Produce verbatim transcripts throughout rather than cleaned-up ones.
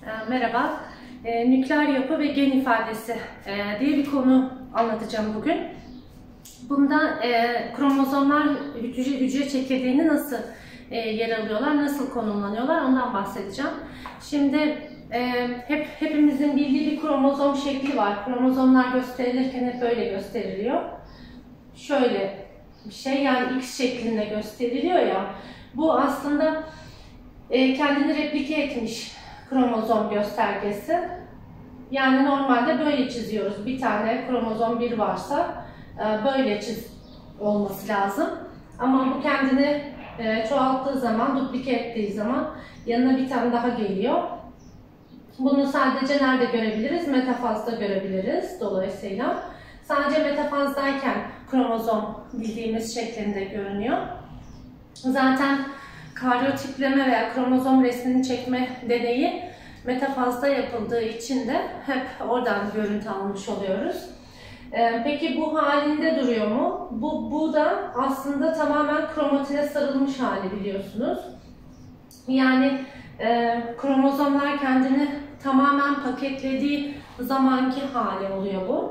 E, merhaba, e, nükleer yapı ve gen ifadesi e, diye bir konu anlatacağım bugün. Bunda e, kromozomlar hücre, hücre çekirdeğini nasıl e, yer alıyorlar, nasıl konumlanıyorlar ondan bahsedeceğim. Şimdi e, hep hepimizin bildiği bir kromozom şekli var. Kromozomlar gösterilirken hep böyle gösteriliyor. Şöyle bir şey, yani X şeklinde gösteriliyor ya. Bu aslında e, kendini replike etmiş kromozom göstergesi. Yani normalde böyle çiziyoruz. Bir tane kromozom bir varsa e, böyle çiz olması lazım. Ama bu kendini e, çoğalttığı zaman, duplike ettiği zaman yanına bir tane daha geliyor. Bunu sadece nerede görebiliriz? Metafazda görebiliriz dolayısıyla. Sadece metafazdayken kromozom bildiğimiz şeklinde görünüyor. Zaten karyotipleme veya kromozom resmini çekme deneyi metafazda yapıldığı için de hep oradan görüntü almış oluyoruz. Ee, peki bu halinde duruyor mu? Bu, bu da aslında tamamen kromatine sarılmış hali, biliyorsunuz. Yani e, kromozomlar kendini tamamen paketlediği zamanki hali oluyor bu.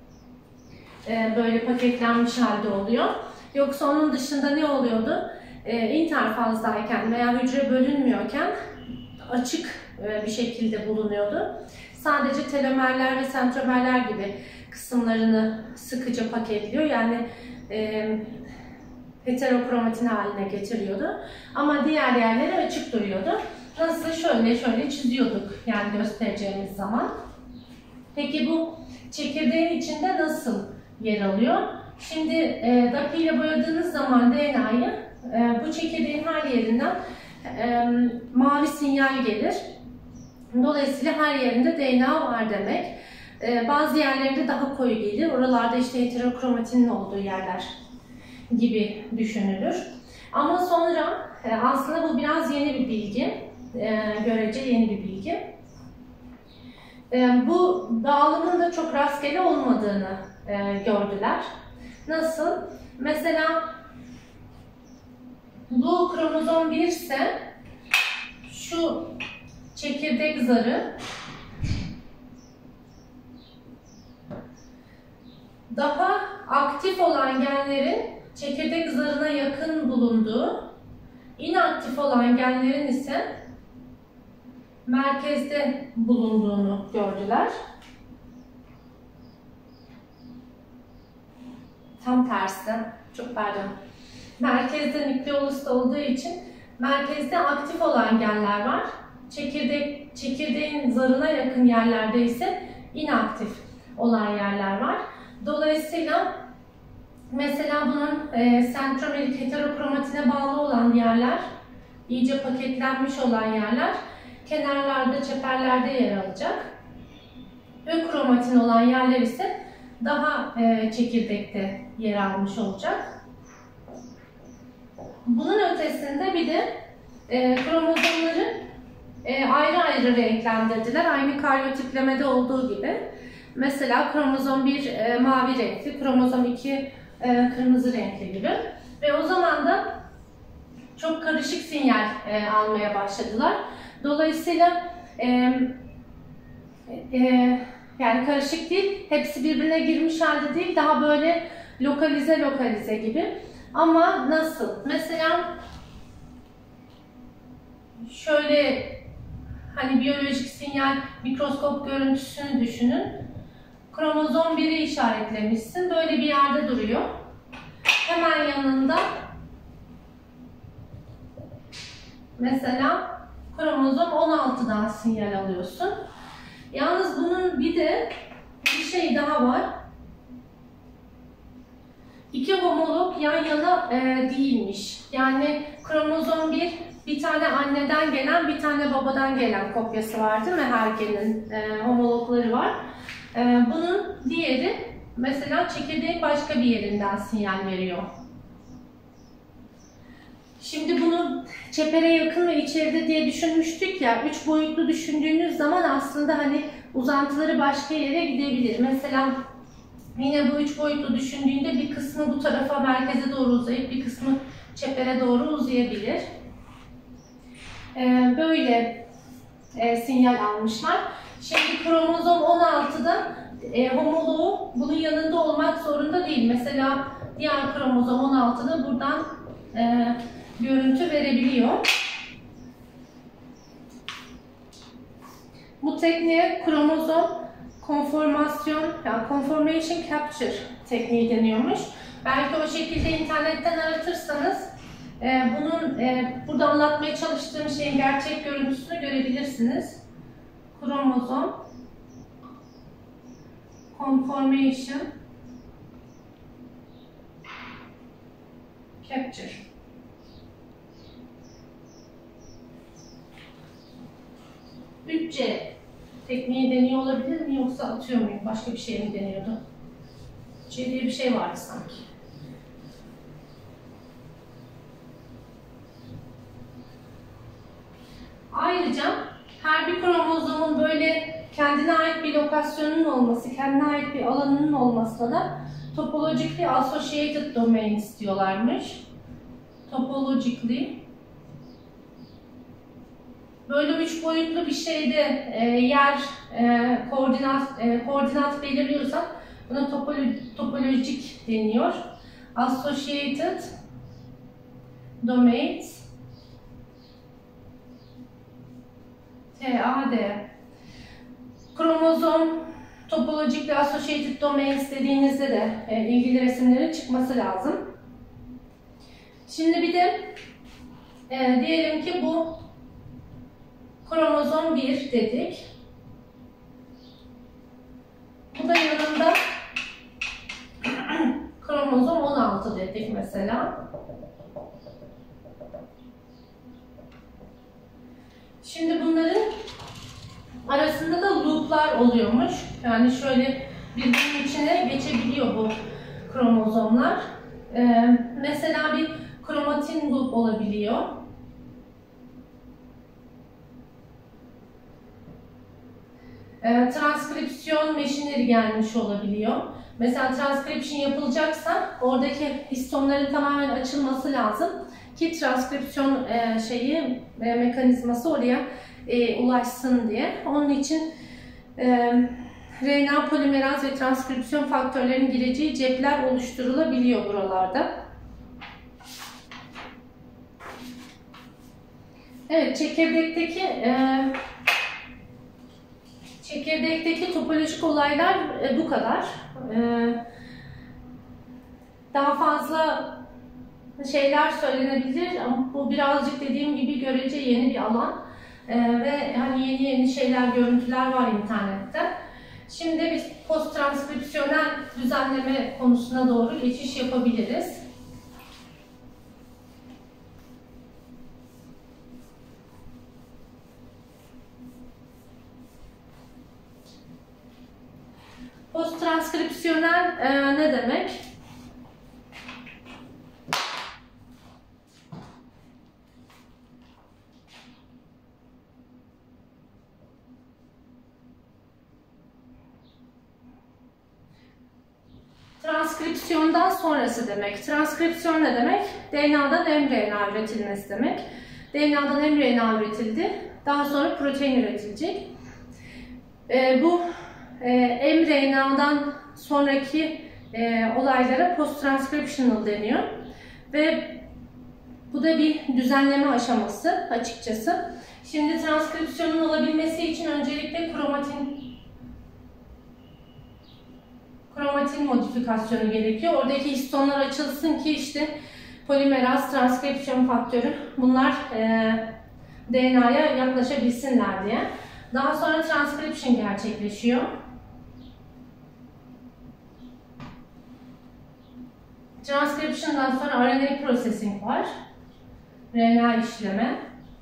E, böyle paketlenmiş halde oluyor. Yoksa onun dışında ne oluyordu? E, interfazdayken veya hücre bölünmüyorken açık e, bir şekilde bulunuyordu. Sadece telomerler ve sentromerler gibi kısımlarını sıkıca paketliyor. Yani e, heterokromatin haline getiriyordu. Ama diğer yerleri açık duruyordu. Nasıl? Şöyle şöyle çiziyorduk yani göstereceğimiz zaman. Peki bu çekirdeğin içinde nasıl yer alıyor? Şimdi e, D A P I ile boyadığınız zaman D N A'yı e, bu çekirdeğin her yerinden e, mavi sinyal gelir. Dolayısıyla her yerinde D N A var demek. E, bazı yerlerinde daha koyu gelir. Oralarda işte heterokromatinin olduğu yerler gibi düşünülür. Ama sonra e, aslında bu biraz yeni bir bilgi. E, görece yeni bir bilgi. E, bu dağılımın da çok rastgele olmadığını e, gördüler. Nasıl? Mesela bu kromozom bir ise şu çekirdek zarı daha aktif olan genlerin çekirdek zarına yakın bulunduğu, inaktif olan genlerin ise merkezde bulunduğunu gördüler. Tam tersi, çok pardon. Merkezde nükleolusta olduğu için merkezde aktif olan genler var. Çekirdek, çekirdeğin zarına yakın yerlerde ise inaktif olan yerler var. Dolayısıyla mesela bunun e, sentromerik heterokromatine bağlı olan yerler, iyice paketlenmiş olan yerler kenarlarda, çeperlerde yer alacak. Ökromatin olan yerler ise daha e, çekirdekte yer almış olacak. Bunun ötesinde bir de e, kromozomları e, ayrı ayrı renklendirdiler. Aynı karyotiplemede olduğu gibi. Mesela kromozom bir e, mavi renkli, kromozom iki e, kırmızı renkli gibi. Ve o zaman da çok karışık sinyal e, almaya başladılar. Dolayısıyla e, e, yani karışık değil, hepsi birbirine girmiş halde değil, daha böyle lokalize lokalize gibi. Ama nasıl? Mesela şöyle hani biyolojik sinyal mikroskop görüntüsünü düşünün. Kromozom biri işaretlemişsin, böyle bir yerde duruyor. Hemen yanında mesela kromozom on altıdan sinyal alıyorsun. Yalnız bunun bir de bir şey daha var. İki homolog yan yana e, değilmiş. Yani kromozom bir, bir tane anneden gelen, bir tane babadan gelen kopyası var değil mi? Her genin e, homologları var. E, bunun diğeri mesela çekirdeğin başka bir yerinden sinyal veriyor. Şimdi bunu çepere yakın ve içeride diye düşünmüştük ya, üç boyutlu düşündüğünüz zaman aslında hani uzantıları başka yere gidebilir. Mesela yine bu üç boyutlu düşündüğünde bir kısmı bu tarafa merkeze doğru uzayıp bir kısmı çepere doğru uzayabilir. Ee, böyle e, sinyal almışlar. Şimdi kromozom on altıda e, homoloğu bunun yanında olmak zorunda değil. Mesela diğer kromozom on altıda buradan e, görüntü verebiliyor. Bu tekniğe kromozom konformasyon, yani conformation capture tekniği deniyormuş. Belki o şekilde internetten aratırsanız e, bunun e, burada anlatmaya çalıştığım şeyin gerçek görüntüsünü görebilirsiniz. Kromozom conformation capture. üç C tekniği deniyor olabilir mi, yoksa atıyor muyum? Başka bir şey mi deniyordu? üç C diye bir şey vardı sanki. Ayrıca her bir kromozomun böyle kendine ait bir lokasyonunun olması, kendine ait bir alanının olmasına da topologically associated domain istiyorlarmış. Topologically. Böyle üç boyutlu bir şeyde e, yer, e, koordinat, e, koordinat belirliyorsak buna topolo topolojik deniyor. Associated domains T A D. Kromozom topologically associated domains dediğinizde de e, ilgili resimlerin çıkması lazım. Şimdi bir de e, diyelim ki bu kromozom bir dedik. Bu da yanında kromozom on altı dedik mesela. Şimdi bunların arasında da loop'lar oluyormuş. Yani şöyle birbirinin içine geçebiliyor bu kromozomlar. Ee, mesela bir kromatin loop olabiliyor. E, transkripsiyon machinery gelmiş olabiliyor. Mesela transcription yapılacaksa oradaki histonların tamamen açılması lazım ki transkripsiyon e, şeyi e, mekanizması oraya e, ulaşsın diye. Onun için e, R N A polimeraz ve transkripsiyon faktörlerinin gireceği cepler oluşturulabiliyor buralarda. Evet, çekirdekteki e, Çekirdekteki topolojik olaylar e, bu kadar. E, daha fazla şeyler söylenebilir ama bu birazcık dediğim gibi görece yeni bir alan e, ve hani yeni yeni şeyler, görüntüler var internette. Şimdi biz post transkripsiyonel düzenleme konusuna doğru geçiş yapabiliriz. Post transkripsiyonel e, ne demek? Transkripsiyondan sonrası demek. Transkripsiyon ne demek? D N A'dan mRNA üretilmesi demek. D N A'dan mRNA üretildi. Daha sonra protein üretilecek. E, bu e, mRNA'dan sonraki e, olaylara post-transcriptional deniyor. Ve bu da bir düzenleme aşaması açıkçası. Şimdi transkripsiyonun olabilmesi için öncelikle kromatin kromatin modifikasyonu gerekiyor. Oradaki histonlar açılsın ki işte polimeraz, transkripsiyon faktörü bunlar e, D N A'ya yaklaşabilsinler diye. Daha sonra transcription gerçekleşiyor. Transcription'dan sonra R N A processing var. R N A işleme.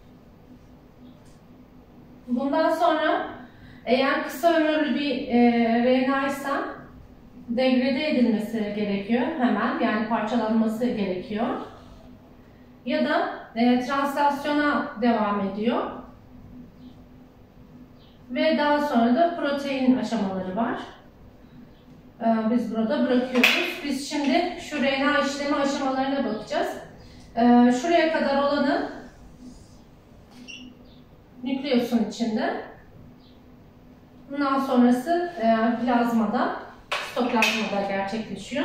Bundan sonra eğer kısa ömürlü bir e, R N A ise degrade edilmesi gerekiyor hemen, yani parçalanması gerekiyor. Ya da e, translasyona devam ediyor. Ve daha sonra da protein aşamaları var. E, biz burada bırakıyoruz. Biz şimdi şu R N A işleme aşamalarına bakacağız. E, şuraya kadar olanı nükleosun içinde. Bundan sonrası e, plazmada, sitoplazmada gerçekleşiyor.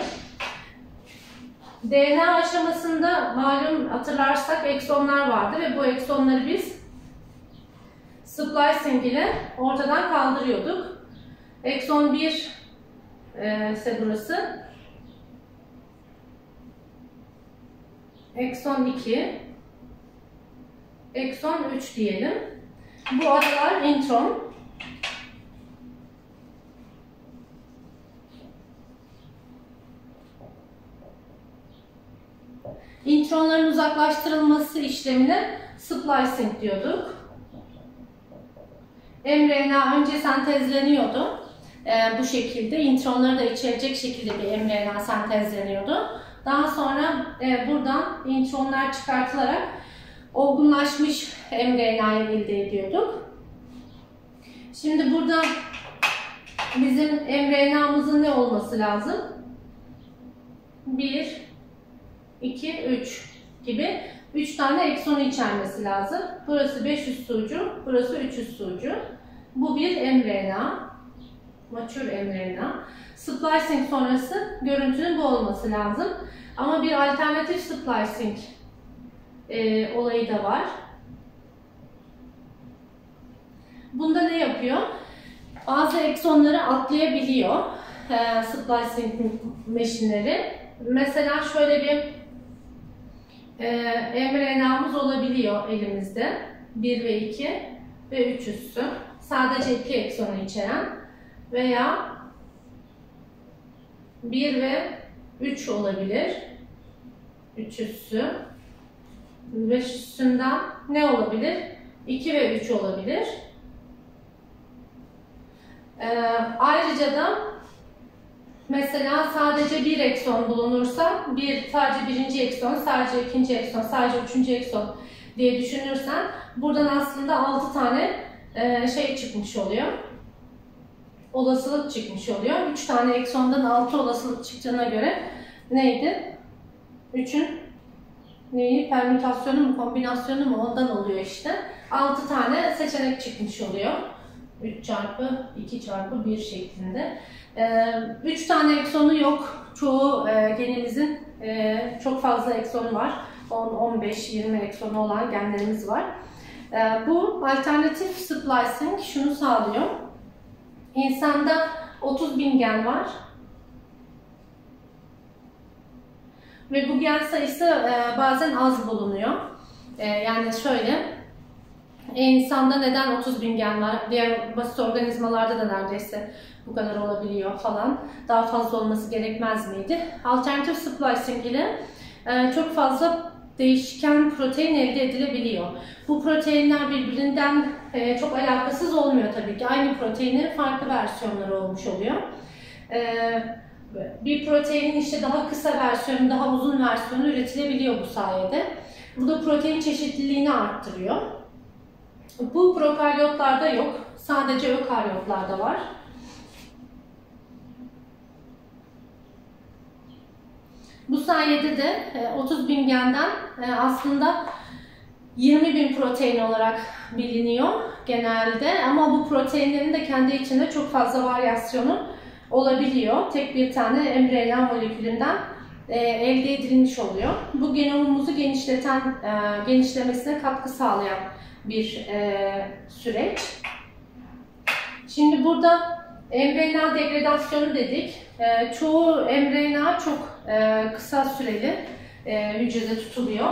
D N A aşamasında malum hatırlarsak eksonlar vardı ve bu eksonları biz splicing ile ortadan kaldırıyorduk. Ekson bir e, ise burası. Ekson iki. Ekson üç diyelim. Bu aralar intron. İntronların uzaklaştırılması işlemine splicing diyorduk. mRNA önce sentezleniyordu. Ee, bu şekilde intronları da içerecek şekilde bir mRNA sentezleniyordu. Daha sonra e, buradan intronlar çıkartılarak olgunlaşmış mRNA'yı elde ediyorduk. Şimdi burada bizim mRNA'mızın ne olması lazım? bir, iki, üç gibi üç tane eksonu içermesi lazım. Burası beş yüz ucu, burası üç yüz ucu. Bu bir mRNA, mature mRNA. Splicing sonrası görüntünün bu olması lazım. Ama bir alternatif splicing e, olayı da var. Bunda ne yapıyor? Bazı eksonları atlayabiliyor e, splicing machineleri. Mesela şöyle bir e, mRNA'mız olabiliyor elimizde. bir ve iki ve üç üssü. Sadece iki eksonu içeren veya bir ve üç olabilir. üç üssü. beş üssünden ne olabilir? iki ve üç olabilir. Ee, ayrıca da mesela sadece bir ekson bulunursa, bir sadece birinci ekson, sadece ikinci ekson, sadece üçüncü ekson diye düşünürsen buradan aslında altı tane e, şey çıkmış oluyor. Olasılık çıkmış oluyor. üç tane eksondan altı olasılık çıktığına göre neydi? üçün neyi? Permütasyonu mu, kombinasyonu mu? Ondan oluyor işte. altı tane seçenek çıkmış oluyor. üç çarpı iki çarpı bir şeklinde. üç tane eksonu yok. Çoğu e, genimizin e, çok fazla eksonu var. on, on beş, yirmi eksonu olan genlerimiz var. E, bu alternatif splicing şunu sağlıyor. İnsanda otuz bin gen var. Ve bu gen sayısı e, bazen az bulunuyor. E, yani şöyle, e, insanda neden otuz bin gen var? Diğer basit organizmalarda da neredeyse bu kadar olabiliyor falan. Daha fazla olması gerekmez miydi? Alternatif splicing ile e, çok fazla değişken protein elde edilebiliyor. Bu proteinler birbirinden e, çok alakasız olmuyor tabii ki. Aynı proteinin farklı versiyonları olmuş oluyor. E, bir proteinin işte daha kısa versiyonu, daha uzun versiyonu üretilebiliyor bu sayede. Bu da protein çeşitliliğini arttırıyor. Bu prokaryotlarda yok. Sadece ökaryotlarda var. Bu sayede de otuz bin genden aslında yirmi bin protein olarak biliniyor genelde. Ama bu proteinlerin de kendi içinde çok fazla varyasyonu olabiliyor. Tek bir tane mRNA molekülünden elde edilmiş oluyor. Bu genomumuzu genişleten, genişlemesine katkı sağlayan bir süreç. Şimdi burada mRNA degradasyonu dedik. Çoğu mRNA çok kısa süreli hücrede tutuluyor.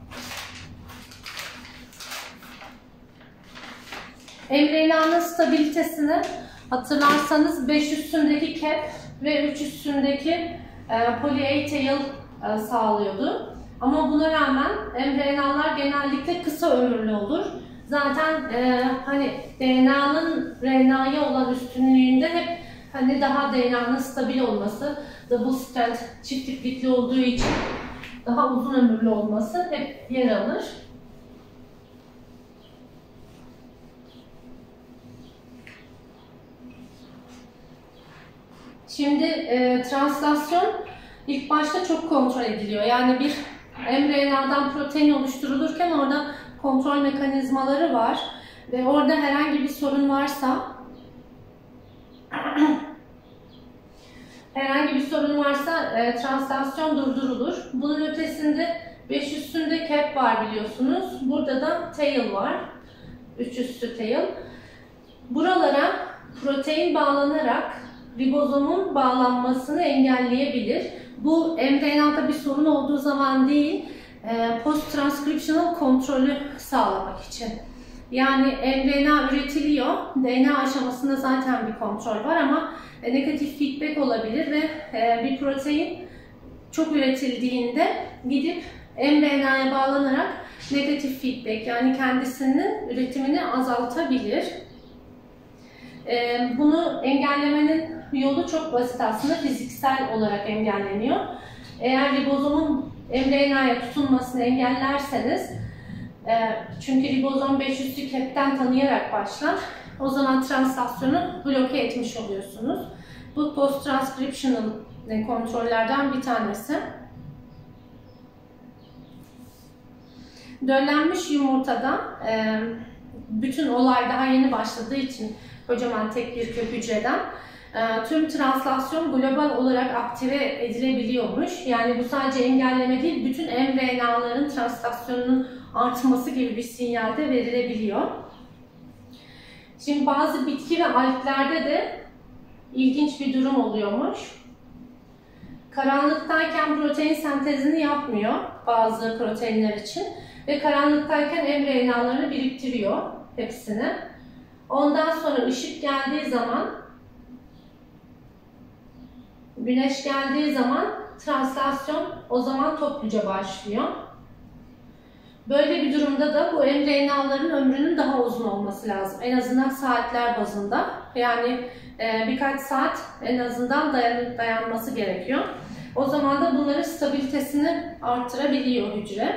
mRNA'nın stabilitesini hatırlarsanız beş üstündeki cap ve üç üstündeki poly A tail sağlıyordu. Ama buna rağmen mRNA'lar genellikle kısa ömürlü olur. Zaten e, hani D N A'nın R N A'ya olan üstünlüğünde hep hani daha D N A'nın stabil olması, double strand çift iplikli olduğu için daha uzun ömürlü olması hep yer alır. Şimdi e, translasyon ilk başta çok kontrol ediliyor. Yani bir mRNA'dan protein oluşturulurken orada kontrol mekanizmaları var ve orada herhangi bir sorun varsa herhangi bir sorun varsa e, translasyon durdurulur. Bunun ötesinde beş üstünde cap var biliyorsunuz. Burada da tail var. üç üstü tail. Buralara protein bağlanarak ribozomun bağlanmasını engelleyebilir. Bu M R N A'da bir sorun olduğu zaman değil, post-transcriptional kontrolü sağlamak için. Yani M R N A üretiliyor, D N A aşamasında zaten bir kontrol var ama negatif feedback olabilir ve bir protein çok üretildiğinde gidip M R N A'ya bağlanarak negatif feedback, yani kendisinin üretimini azaltabilir. Bunu engellemenin yolu çok basit aslında, fiziksel olarak engelleniyor. Eğer ribozomun M R N A'ya tutunmasını engellerseniz, çünkü ribozom beş üstü cap'ten tanıyarak başlar, o zaman translasyonu bloke etmiş oluyorsunuz. Bu post-transcriptional kontrollerden bir tanesi. Döllenmiş yumurtada bütün olay daha yeni başladığı için kocaman tek bir kök hücreden tüm translasyon global olarak aktive edilebiliyormuş. Yani bu sadece engelleme değil, bütün M R N A'ların translasyonunun artması gibi bir sinyal de verilebiliyor. Şimdi bazı bitki ve alglerde de ilginç bir durum oluyormuş. Karanlıktayken protein sentezini yapmıyor bazı proteinler için ve karanlıktayken M R N A'larını biriktiriyor hepsini. Ondan sonra ışık geldiği zaman, güneş geldiği zaman translasyon o zaman topluca başlıyor. Böyle bir durumda da bu M R N A'ların ömrünün daha uzun olması lazım. En azından saatler bazında. Yani e, birkaç saat en azından dayan dayanması gerekiyor. O zaman da bunların stabilitesini arttırabiliyor hücre.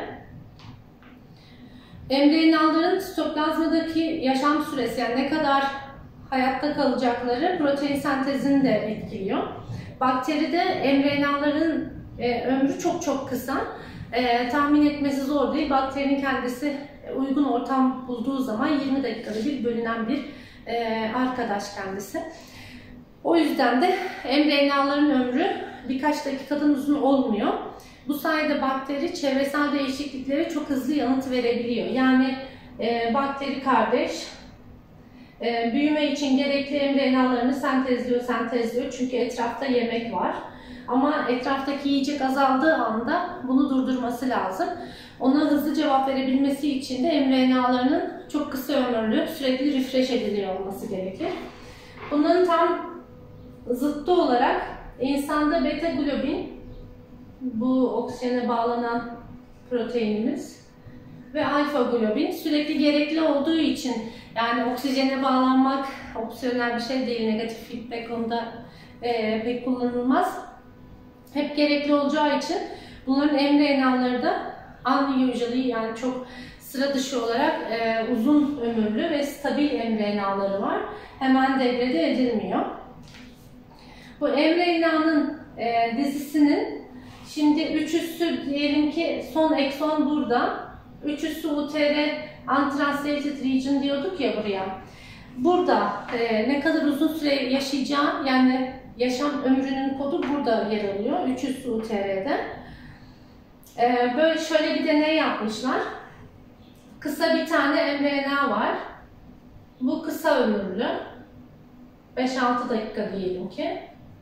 M R N A'ların sitoplazmadaki yaşam süresi, yani ne kadar hayatta kalacakları protein sentezini de etkiliyor. Bakteride M R N A'ların e, ömrü çok çok kısa. E, tahmin etmesi zor değil. Bakterinin kendisi uygun ortam bulduğu zaman yirmi dakikada bir bölünen bir e, arkadaş kendisi. O yüzden de M R N A'ların ömrü birkaç dakikadan uzun olmuyor. Bu sayede bakteri çevresel değişikliklere çok hızlı yanıt verebiliyor. Yani e, bakteri kardeş e, büyüme için gerekli M R N A'larını sentezliyor, sentezliyor çünkü etrafta yemek var. Ama etraftaki yiyecek azaldığı anda bunu durdurması lazım. Ona hızlı cevap verebilmesi için de M R N A'larının çok kısa ömürlü, sürekli refresh ediliyor olması gerekir. Bunların tam zıttı olarak insanda beta globin, bu oksijene bağlanan proteinimiz, ve alfa globin sürekli gerekli olduğu için, yani oksijene bağlanmak opsiyonel bir şey değil, negatif feedback onda e, pek kullanılmaz. Hep gerekli olacağı için bunların M R N A'ları da unusually, yani çok sıra dışı olarak e, uzun ömürlü ve stabil M R N A'ları var. Hemen degrade edilmiyor. Bu M R N A'nın e, dizisinin şimdi üç üssü diyelim ki son ekson burada. üç üssü U T R untranslated region diyorduk ya buraya. Burada e, ne kadar uzun süre yaşayacağı, yani yaşam ömrünün kodu burada yer alıyor. üç üssü U T R'de. E, böyle şöyle bir deney yapmışlar. Kısa bir tane M R N A var. Bu kısa ömürlü. beş altı dakika diyelim ki.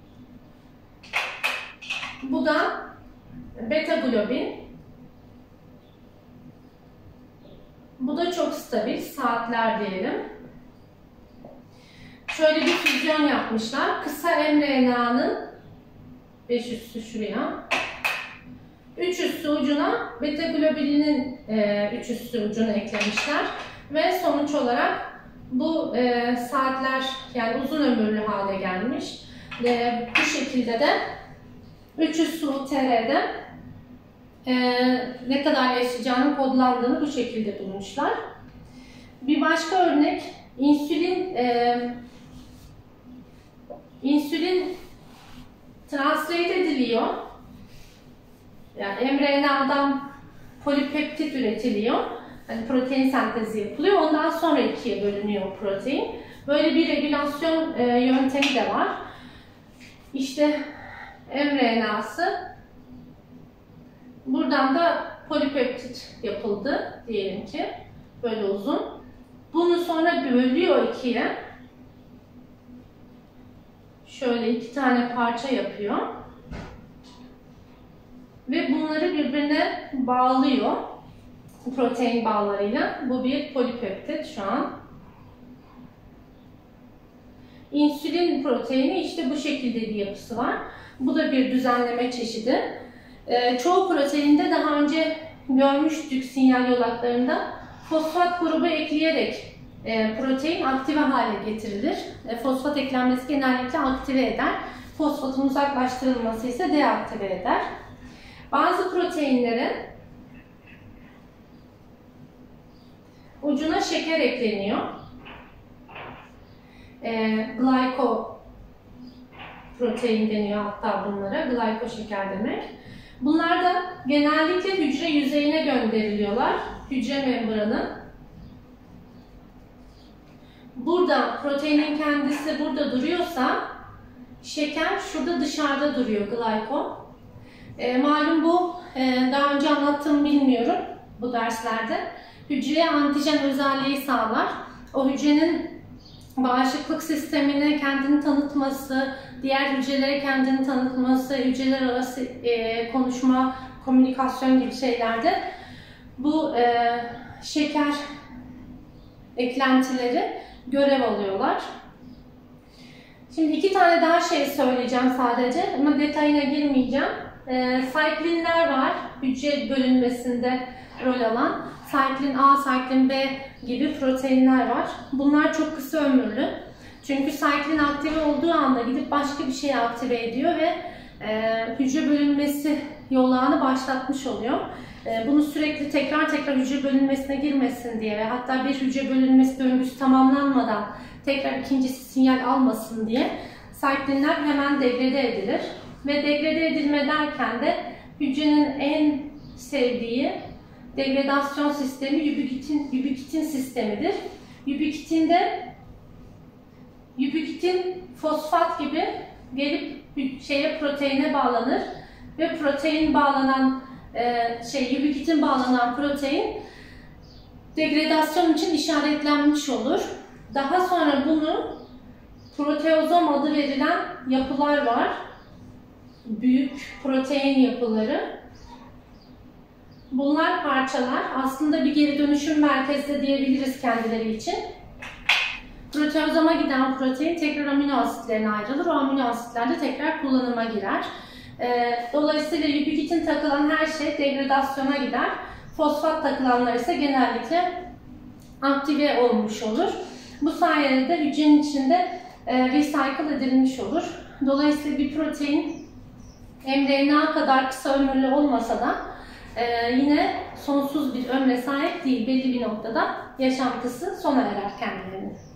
Bu da beta globin. Bu da çok stabil, saatler diyelim. Şöyle bir füzyon yapmışlar. Kısa M R N A'nın beş üssü şuraya, üç üssü ucuna beta globulinin üç üssü ucunu eklemişler ve sonuç olarak bu e, saatler, yani uzun ömürlü hale gelmiş. E, bu şekilde de üç üssü U T R'de e, ne kadar yaşayacağının kodlandığını bu şekilde bulmuşlar. Bir başka örnek, insülin e, insülin translate ediliyor. Yani M R N A'dan polipeptit üretiliyor hani protein sentezi yapılıyor. Ondan sonra ikiye bölünüyor protein. Böyle bir regülasyon e, yöntemi de var. İşte mRNA'sı. Buradan da polipeptit yapıldı diyelim ki. Böyle uzun. Bunu sonra bölüyor ikiye. Şöyle iki tane parça yapıyor. Ve bunları birbirine bağlıyor. Protein bağlarıyla. Bu bir polipeptit şu an. İnsülin proteini işte bu şekilde bir yapısı var. Bu da bir düzenleme çeşidi. Ee, çoğu proteinde daha önce görmüştük sinyal yolaklarında fosfat grubu ekleyerek e, protein aktive hale getirilir. E, fosfat eklenmesi genellikle aktive eder. Fosfatın uzaklaştırılması ise deaktive eder. Bazı proteinlerin ucuna şeker ekleniyor. E, glikoprotein deniyor hatta bunlara. Gliko şeker demek. Bunlar da genellikle hücre yüzeyine gönderiliyorlar. Hücre membranı. Burada proteinin kendisi burada duruyorsa şeker şurada dışarıda duruyor, gliko. E, malum bu e, daha önce anlattığımı bilmiyorum bu derslerde. Hücreye antijen özelliği sağlar. O hücrenin bağışıklık sistemine kendini tanıtması, diğer hücrelere kendini tanıtması, hücreler arası e, konuşma, komünikasyon gibi şeylerde bu e, şeker eklentileri görev alıyorlar. Şimdi iki tane daha şey söyleyeceğim sadece ama detayına girmeyeceğim. E, Cyclinler var, hücre bölünmesinde rol alan. Cyclin A, Cyclin B gibi proteinler var. Bunlar çok kısa ömürlü. Çünkü cyclin aktive olduğu anda gidip başka bir şeyi aktive ediyor ve e, hücre bölünmesi yolağını başlatmış oluyor. E, bunu sürekli tekrar tekrar hücre bölünmesine girmesin diye ve hatta bir hücre bölünmesi döngüsü tamamlanmadan tekrar ikincisi sinyal almasın diye cyclinler hemen degrade edilir. Ve degrade edilme derken de hücrenin en sevdiği degradasyon sistemi ubiquitin, ubiquitin sistemidir. Ubiquitin de ubiquitin fosfat gibi gelip şeye proteine bağlanır ve protein bağlanan e, şey ubiquitin bağlanan protein degradasyon için işaretlenmiş olur. Daha sonra bunu proteozom adı verilen yapılar var. Büyük protein yapıları. Bunlar parçalar. Aslında bir geri dönüşüm merkezi diyebiliriz kendileri için. Proteozoma giden protein tekrar amino asitlerine ayrılır. O amino asitler de tekrar kullanıma girer. Dolayısıyla ubiquitin takılan her şey degradasyona gider. Fosfat takılanlar ise genellikle aktive olmuş olur. Bu sayede de hücrenin içinde recycle edilmiş olur. Dolayısıyla bir protein mRNA kadar kısa ömürlü olmasa da Ee, yine sonsuz bir ömre sahip değil. Belli bir noktada yaşantısı sona erer kendilerinin.